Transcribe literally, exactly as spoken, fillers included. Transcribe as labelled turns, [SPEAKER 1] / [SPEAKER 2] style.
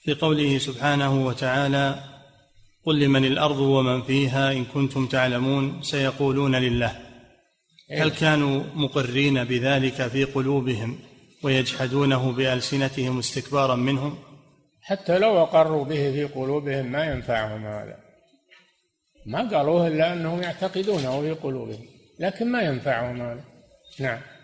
[SPEAKER 1] في قوله سبحانه وتعالى: قل لمن الأرض ومن فيها إن كنتم تعلمون سيقولون لله، هل كانوا مقرين بذلك في قلوبهم ويجحدونه بألسنتهم استكبارا منهم؟
[SPEAKER 2] حتى لو أقروا به في قلوبهم ما ينفعهم هذا، ما قالوه إلا أنهم يعتقدونه في قلوبهم، لكن ما ينفعهم هذا. نعم.